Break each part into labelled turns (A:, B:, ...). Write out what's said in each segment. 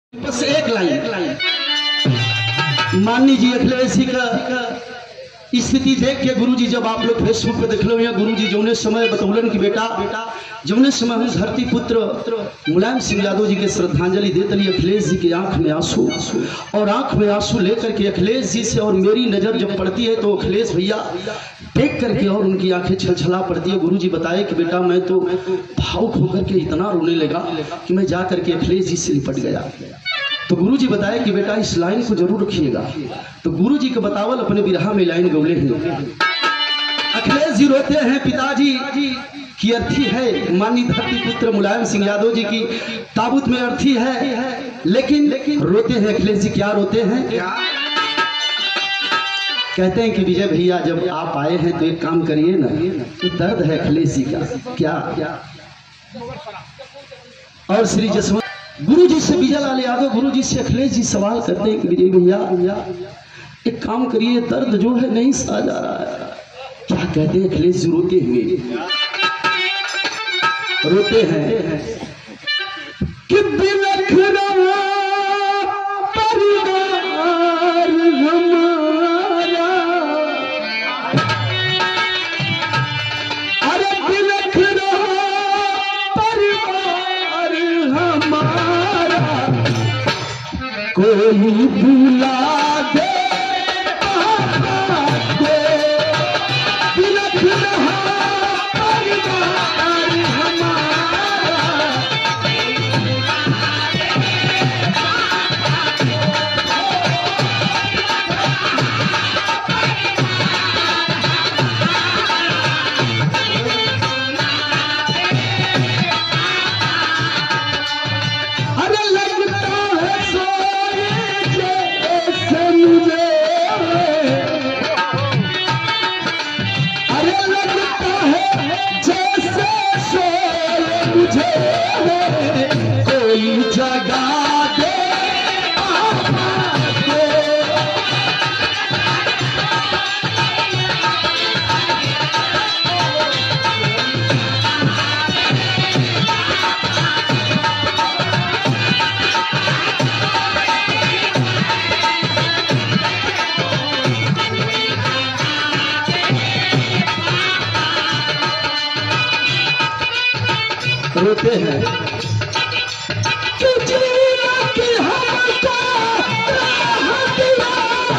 A: बस एक लाइन मान लीजिए अखिलेश जी का स्थिति देख के गुरुजी जब आप लोग फेसबुक पे देख लो या गुरुजी जौने समय बतौलन की बेटा जौने समय हम धरती पुत्र मुलायम सिंह यादव जी के श्रद्धांजलि देते लिए अखिलेश जी की आंख में आंसू और आंख में आंसू लेकर के अखिलेश जी से और मेरी नजर जब पड़ती है तो अखिलेश भैया देख करके और उनकी आंखें छलछला पड़ती है। गुरुजी बताए कि बेटा मैं तो भावुक होकर के इतना रोने लगा कि मैं जा करके अखिलेश जी से लिपट गया। तो गुरुजी बताए कि बेटा इस लाइन को जरूर रखिएगा। तो गुरुजी के बतावल अपने बिरहा में लाइन गौले हैं। अखिलेश जी रोते हैं पिताजी की अर्थी है, माननीय धरती पुत्र मुलायम सिंह यादव जी की ताबूत में अर्थी है, लेकिन रोते हैं अखिलेश जी। क्या रोते हैं? कहते हैं कि विजय भैया जब आप आए हैं तो एक काम करिए ना, तो दर्द है अखिलेश जी का क्या। और श्री जसवंत गुरु जी से विजय लाल यादव गुरु जी से अखिलेश जी सवाल करते हैं कि विजय भैया एक काम करिए, दर्द जो है नहीं सहा जा रहा है। क्या कहते हैं अखिलेश जी रोते हुए? रोते हैं कि बिलख रहा परिवार हमारा, अरे बिलख रहा परिवार हमारा, कोई बुला दे बिलख रहा परिवार हमारा। अरे लगता है सोए जैसे मुझे, अरे लगता है जैसे सोए मुझे, कोई जगा दे आके। रोते हैं कि जीना की हमको राह दिया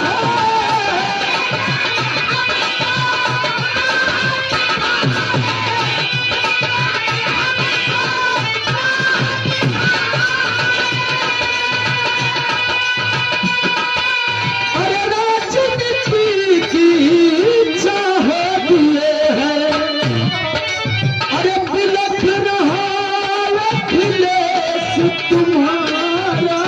A: है। अरे राजनीति की चाह दिए हैं, अरे बिलख रहा अखिलेश तुम्हारा,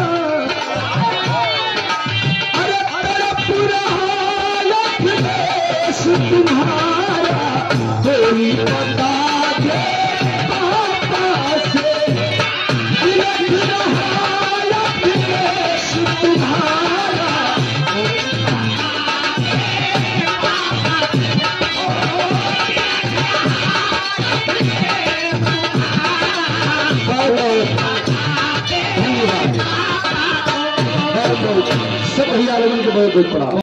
A: अरे तड़प रहा अखिलेश तुम्हारा, कोई बता दे पापा से, बिलख रहा अखिलेश तुम्हारा। सब भैया लोगों को बहुत बहुत पड़ा।